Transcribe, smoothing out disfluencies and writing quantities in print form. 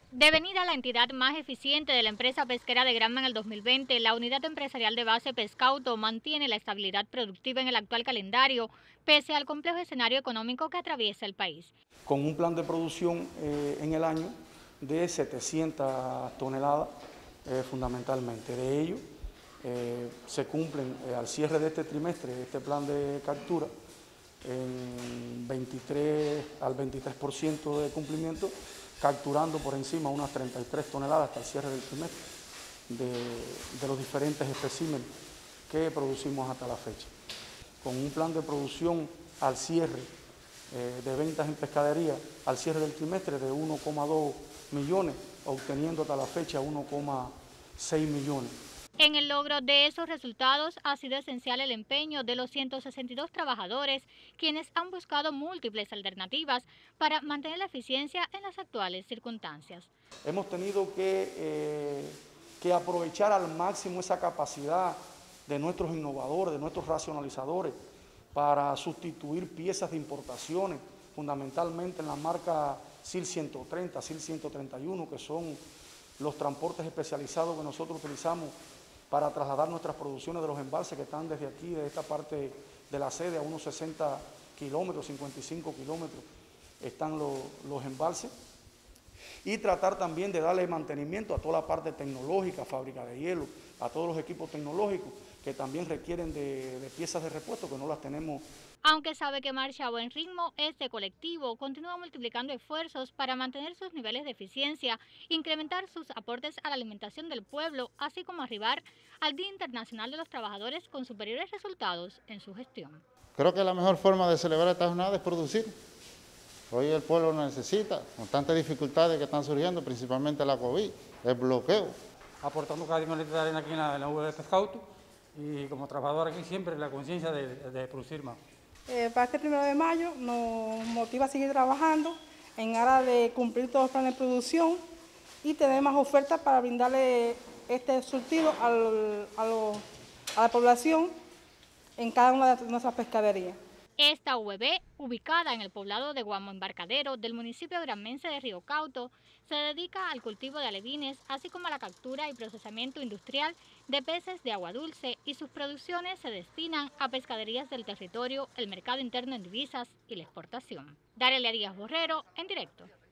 Devenida la entidad más eficiente de la empresa pesquera de Granma en el 2020, la unidad empresarial de base Pescauto mantiene la estabilidad productiva en el actual calendario, pese al complejo escenario económico que atraviesa el país. Con un plan de producción en el año de 700 toneladas fundamentalmente. De ello se cumplen al cierre de este trimestre, este plan de captura, al 23% de cumplimiento, capturando por encima unas 33 toneladas hasta el cierre del trimestre de los diferentes especímenes que producimos hasta la fecha. Con un plan de producción al cierre de ventas en pescadería, al cierre del trimestre de 1,2 millones, obteniendo hasta la fecha 1,6 millones. En el logro de esos resultados ha sido esencial el empeño de los 162 trabajadores, quienes han buscado múltiples alternativas para mantener la eficiencia en las actuales circunstancias. Hemos tenido que aprovechar al máximo esa capacidad de nuestros innovadores, de nuestros racionalizadores, para sustituir piezas de importaciones, fundamentalmente en la marca SIL 130, SIL 131, que son los transportes especializados que nosotros utilizamos para trasladar nuestras producciones de los embalses que están desde aquí, de esta parte de la sede, a unos 60 kilómetros, 55 kilómetros, están los embalses. Y tratar también de darle mantenimiento a toda la parte tecnológica, fábrica de hielo, a todos los equipos tecnológicos que también requieren de piezas de repuesto que no las tenemos. Aunque sabe que marcha a buen ritmo, este colectivo continúa multiplicando esfuerzos para mantener sus niveles de eficiencia, incrementar sus aportes a la alimentación del pueblo, así como arribar al Día Internacional de los Trabajadores con superiores resultados en su gestión. Creo que la mejor forma de celebrar esta jornada es producir. Hoy el pueblo lo necesita, con tantas dificultades que están surgiendo, principalmente la COVID, el bloqueo. Aportando cada día de arena aquí en la UV de Pescauto y como trabajador aquí siempre la conciencia de producir más. Para este 1 de mayo nos motiva a seguir trabajando en aras de cumplir todos los planes de producción y tener más ofertas para brindarle este surtido a la población en cada una de nuestras pescaderías. Esta UV, ubicada en el poblado de Guamo Embarcadero del municipio granmense de Río Cauto, se dedica al cultivo de alevines, así como a la captura y procesamiento industrial de peces de agua dulce, y sus producciones se destinan a pescaderías del territorio, el mercado interno en divisas y la exportación. Darelia Díaz Borrero, en directo.